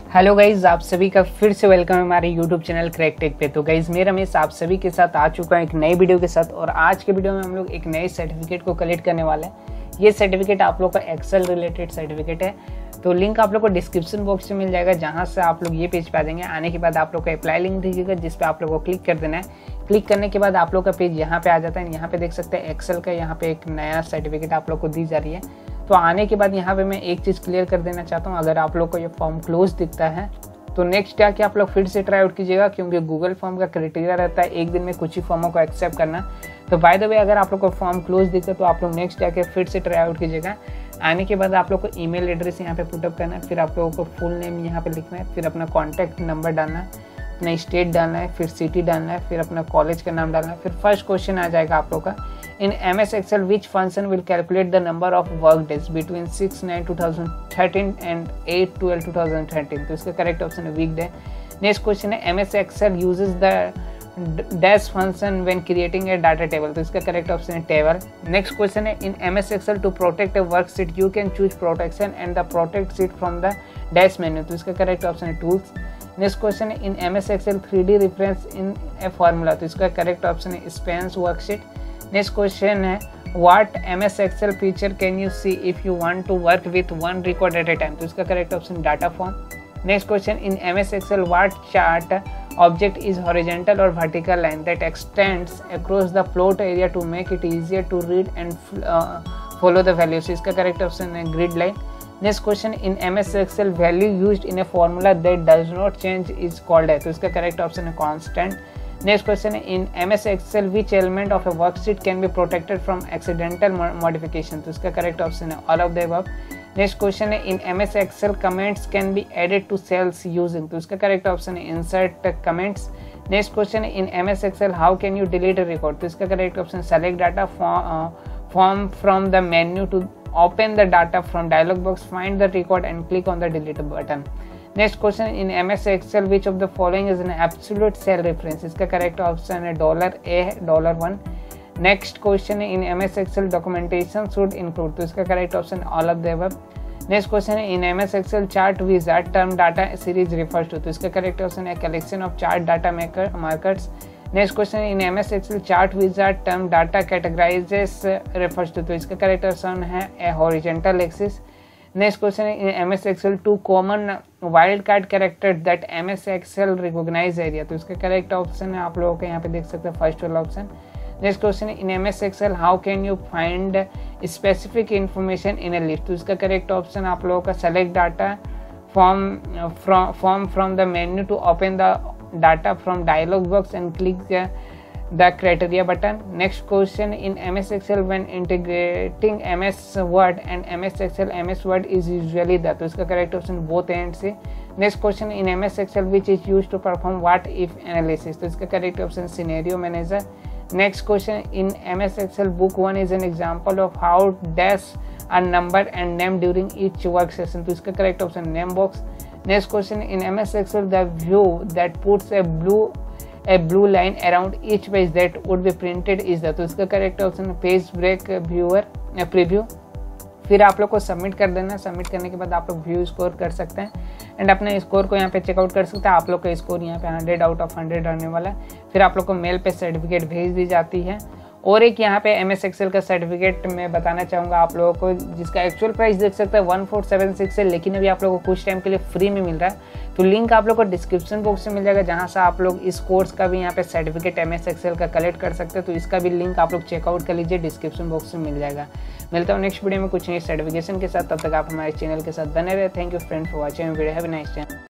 Hello guys, आप सभी का फिर से वेलकम है हमारे यूट्यूब चैनल क्रैक टेक पे। तो गाइज मैं रमेश आप सभी के साथ आ चुका हूँ एक नई वीडियो के साथ। और आज के वीडियो में हम लोग एक नए सर्टिफिकेट को कलेक्ट करने वाले हैं। ये सर्टिफिकेट आप लोग का एक्सेल रिलेटेड सर्टिफिकेट है। तो लिंक आप लोग को डिस्क्रिप्शन बॉक्स में मिल जाएगा, जहाँ से आप लोग ये पेज पे आ जाएंगे। आने के बाद आप लोग का अप्लाई लिंक दिखेगा, जिस पे आप लोग को क्लिक कर देना है। क्लिक करने के बाद आप लोग का पेज यहाँ पे आ जाता है। यहाँ पे देख सकते हैं एक्सेल का यहाँ पे एक नया सर्टिफिकेट आप लोग को दी जा रही है। तो आने के बाद यहाँ पे मैं एक चीज़ क्लियर कर देना चाहता हूँ, अगर आप लोग को ये फॉर्म क्लोज दिखता है तो नेक्स्ट क्या कि आप लोग फिर से ट्राई आउट कीजिएगा, क्योंकि गूगल फॉर्म का क्राइटेरिया रहता है एक दिन में कुछ ही फॉर्मों को एक्सेप्ट करना। तो बाय द वे अगर आप लोग को फॉर्म क्लोज दिखे तो आप लोग नेक्स्ट जाके फिर से ट्राई आउट कीजिएगा। आने के बाद आप लोग को ईमेल एड्रेस यहाँ पे पुटअप करना है, फिर आप लोगों को फुल नेम यहाँ पे लिखना है, फिर अपना कॉन्टैक्ट नंबर डालना है, अपना स्टेट डालना है, फिर सिटी डालना है, फिर अपना कॉलेज का नाम डालना है। फिर फर्स्ट क्वेश्चन आ जाएगा आप लोग का, इन MS Excel which function will calculate the number of work days between 6/9/2013 and 8/12/2013। तो इसका करेक्ट ऑप्शन है वीक डे। नेक्स्ट क्वेश्चन है MS Excel uses the dash function when creating a data table। तो इसका करेक्ट ऑप्शन है table. Next question है in MS Excel to protect a worksheet you can choose protection and the protect sheet from the dash menu। तो इसका correct option है tools. Next question है in MS Excel 3D reference in a formula। तो इसका correct option है spans worksheet. Next question है what MS Excel feature can you see if you want to work with one record at a time. तो इसका correct option data form. Next question in MS Excel what chart object is horizontal और vertical line that extends across the plot area to make it easier to read and follow the values. इसका correct option है grid line. Next question in MS Excel value used in a formula that does not change is called है। तो इसका correct option है constant. Next question in MS Excel which element of a worksheet can be protected from accidental modification। तो इसका correct option है all of the above। Next question है in MS Excel comments can be added to cells using। तो इसका correct option है insert comments। Next question है in MS Excel how can you delete a record। तो इसका correct option select data form from the menu to open the data from dialog box, find the record and click on the delete button। Next question in MS Excel which of the following is an absolute cell reference. इसका correct option है $A $1। Next question है in MS Excel documentation should include. तो इसका correct option all of the above. Next question है in MS Excel chart wizard term data series refers to. तो इसका correct option है collection of chart data markers. Next question in MS Excel chart wizard term data categorizes refers to. तो इसका correct option है a horizontal axis. Next question है in MS Excel two common wildcard character that MS Excel recognize area. तो इसका correct option है आप लोगों के यहाँ पे देख सकते हैं फर्स्ट वाला ऑप्शन। नेक्स्ट क्वेश्चन है in MS Excel how can you find specific information in a list. तो इसका करेक्ट ऑप्शन आप लोगों का select data form from the menu to open the data from dialog box and click the criteria button। Next question in MS Excel when integrating MS Word and MS Excel MS Word is usually the। तो इसका correct option both and से। Next question in MS Excel which is used to perform what if analysis। तो इसका correct option scenario manager। Next question in MS Excel book 1 is an example of how dash a number and name during each work session। तो इसका correct option name box। Next question in MS Excel the view that puts a blue line around each page that would be printed is the। तो इसका correct option page break viewer preview. फिर आप लोग को submit कर देना। Submit करने के बाद आप लोग व्यू स्कोर कर सकते हैं एंड अपने स्कोर को यहाँ पे चेकआउट कर सकते हैं। आप लोग का स्कोर यहाँ पे 100 आउट ऑफ 100 रहने वाला है। फिर आप लोग को मेल पे सर्टिफिकेट भेज दी जाती है। और एक यहाँ पे MS Excel का सर्टिफिकेट मैं बताना चाहूँगा आप लोगों को, जिसका एक्चुअल प्राइस देख सकते हैं 1476 है, लेकिन अभी आप लोगों को कुछ टाइम के लिए फ्री में मिल रहा है। तो लिंक आप लोग को डिस्क्रिप्शन बॉक्स में मिल जाएगा, जहाँ से आप लोग इस कोर्स का भी यहाँ पे सर्टिफिकेट MS Excel का कलेक्ट कर सकते हैं। तो इसका भी लिंक आप लोग चेकआउट कर लीजिए, डिस्क्रिप्शन बॉक्स में मिल जाएगा। मिलता हूँ नेक्स्ट वीडियो में कुछ नई सर्टिफिकेशन के साथ। तब तक आप हमारे चैनल के साथ बने रहे। Thank you friend for watching video. Have a nice time.